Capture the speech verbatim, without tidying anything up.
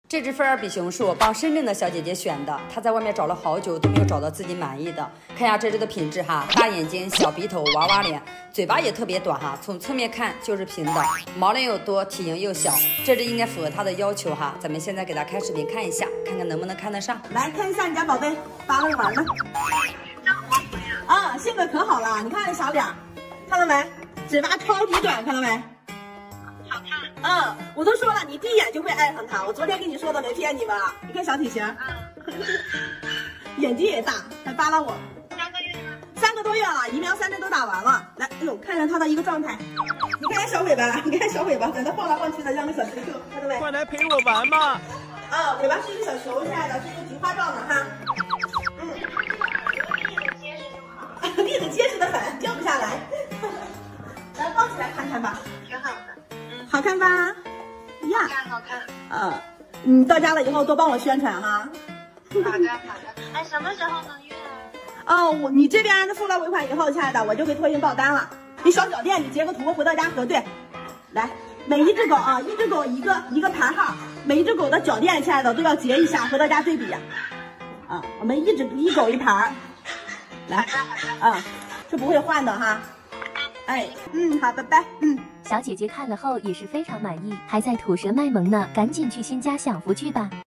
这只菲尔比熊是我帮深圳的小姐姐选的，她在外面找了好久都没有找到自己满意的。看一下这只的品质哈，大眼睛、小鼻头、娃娃脸，嘴巴也特别短哈，从侧面看就是平的，毛量又多，体型又小，这只应该符合她的要求哈。咱们现在给她开视频看一下，看看能不能看得上。 来看一下你家宝贝扒拉着玩呢。啊，性格可好了，你看这小脸，看到没？嘴巴超级短，看到没？好看。嗯，我都说了，你第一眼就会爱上它。我昨天跟你说的没骗你吧？你看小体型，嗯，眼睛也大，还扒拉我。三个月了。三个多月了，疫苗三针都打完了。来，哎呦，看看它的一个状态。你看小尾巴，你看小尾巴，在那晃来晃去的，像个小球球，看到没？ 快来陪我玩嘛！ 啊，尾巴是一个小球，亲爱的，是一个菊花状的哈。嗯，立得结实的很，掉不下来。来抱起来看看吧， 挺好的。嗯， 好看吧？呀， 好看，好看。 嗯，你到家了以后多帮我宣传哈。 好的，好的。哎，什么时候能约啊？ 哦，我你这边付了尾款以后，亲爱的，我就会托运爆单了。你小脚店，你截个图回到家核对。来，每一只狗啊，一只狗一个一个牌号，每一只狗的脚店，亲爱的都要截一下，回到家对比。啊，我们一只一狗一盘。来，啊，是不会换的哈。哎，嗯，好，拜拜，嗯。 小姐姐看了后也是非常满意，还在吐舌卖萌呢，赶紧去新家享福去吧。